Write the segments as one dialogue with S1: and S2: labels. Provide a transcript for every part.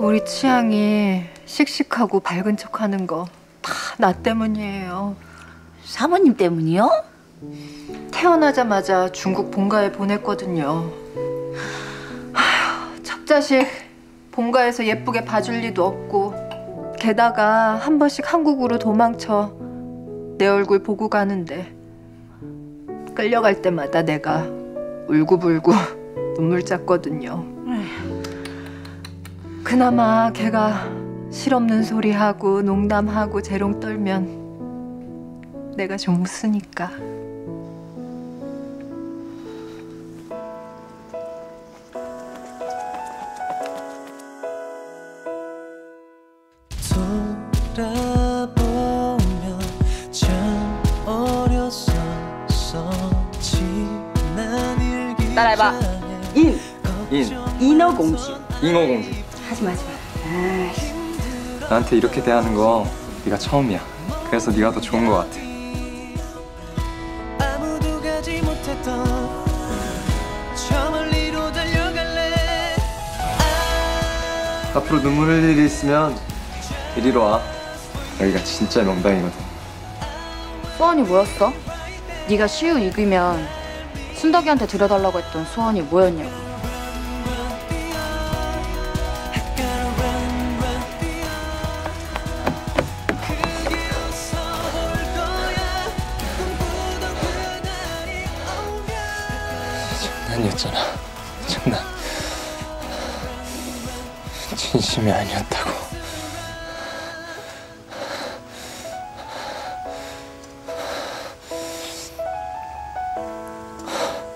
S1: 우리 취향이 씩씩하고 밝은 척하는 거 다 나 때문이에요.
S2: 사모님 때문이요?
S1: 태어나자마자 중국 본가에 보냈거든요. 아휴, 첫 자식 본가에서 예쁘게 봐줄 리도 없고 게다가 한 번씩 한국으로 도망쳐 내 얼굴 보고 가는데 끌려갈 때마다 내가 울고불고 눈물 짰거든요. 그나마 걔가 실없는 소리하고 농담하고 재롱 떨면 내가 좀 웃으니까.
S3: 돌아보면 참 어렸었어. 지난 일기
S2: 따라해봐. 인어공주.
S4: 잉어공주.
S2: 하지마. 아이씨.
S4: 나한테 이렇게 대하는 거 네가 처음이야. 그래서 네가 더 좋은 것 같아.
S3: 아무도 가지 못했던 저 멀리로 달려갈래.
S4: 앞으로 눈물 흘릴 일이 있으면 이리로 와. 여기가 진짜 명당이거든.
S2: 소원이 뭐였어? 네가 시우 이기면 순덕이한테 들여달라고 했던 소원이 뭐였냐고.
S4: 장난이었잖아. 장난. 진심이 아니었다고.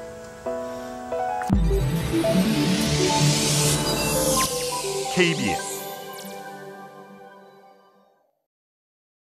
S5: KBS